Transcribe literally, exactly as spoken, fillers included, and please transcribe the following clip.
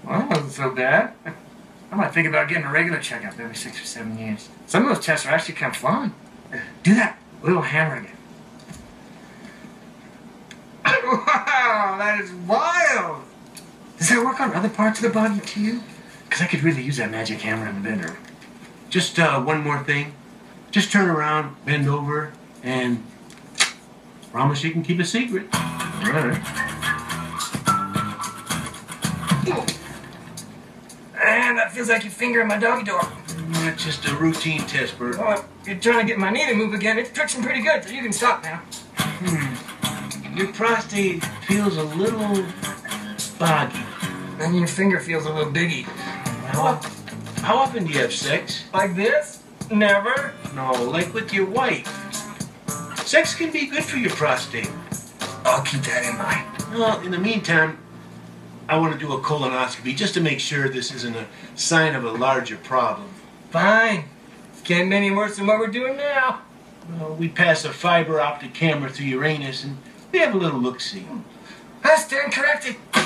Well, that wasn't so bad. I might think about getting a regular checkup every six or seven years. Some of those tests are actually kind of fun. Do that little hammer again. Wow, that is wild. Does that work on other parts of the body too? Because I could really use that magic hammer in the bedroom. Just uh, one more thing. Just turn around, bend over, and promise you can keep a secret. All right. And that feels like your finger in my doggy door. It's just a routine test, Bert. Well, if you're trying to get my knee to move again, it's twitching pretty good, so you can stop now. Hmm. Your prostate feels a little foggy. And your finger feels a little biggy. How, how often do you have sex? Like this? Never. No, like with your wife. Sex can be good for your prostate. I'll keep that in mind. Well, in the meantime, I want to do a colonoscopy just to make sure this isn't a sign of a larger problem. Fine. Can't be any worse than what we're doing now. Well, we pass a fiber optic camera through your anus and we have a little look-see. I stand corrected.